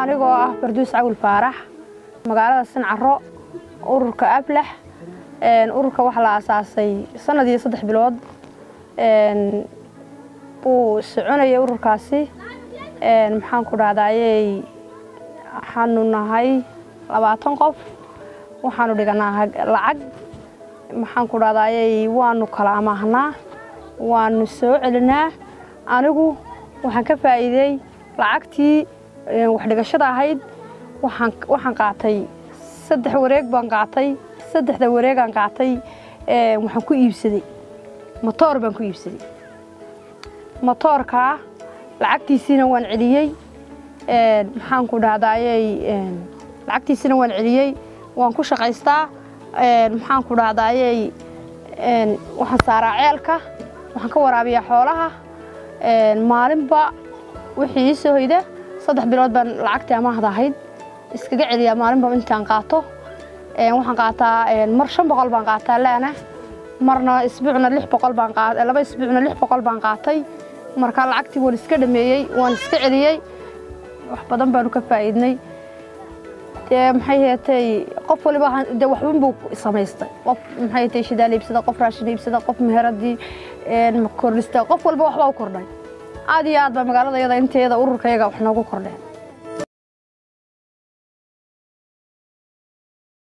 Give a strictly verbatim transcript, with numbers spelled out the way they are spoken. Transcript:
anigoo ah Fardus Awil faarax magaalada Sincaro ururka Aflax een ururka waxa la aasaasay sanadii saddex bilood een uu soconayay ururkaasi een maxaan ku dhahdaayay waxaanu nahay labaatan qof waxaanu dhiganaa lacag maxaan ku dhahdaayay waanu kala amaahnaa waanu soo celinaa anigu waxaan ka faa'iiday lacagtii wax dhigashada ahayd waxaan waxaan qaatay saddex wareeg baan qaatay saddexda wareeg aan qaatay ee waxaan ku iibsaday motor baan ku iibsaday motorka lacagtiisina waan celiyay ee maxaan ku dhahdaayay ee lacagtiisina waan celiyay waan ku shaqaystaa ee maxaan ku dhahdaayay ee waxaan saaraa ceelka waxaan ka waraabiyaa xoolaha ee maalinba wixii soo hoyda saddex bilood baan lacagtii amaahda ahayd iskaga celiyaa maalinba intaan qaato ee waxaan qaataa ee mar shan boqol baan qaataa laana marna isbuucna lix boqol baan qaatay laba isbuucna lix boqol baan qaatay marka lacagtii waan iska dhameeyay waan iska celiyay wax badan baan ka faa'iidnay ee maxay heetay qof waliba de wax weyn buu sameystay qof maxay heetay shidaal iibsada qof raashin iibsada qof meheradii ee ma kordhista qof walba wax baa u kordhay aad iyo aad ba magaalada iyada inteeda ururkayga wax noogu kordhay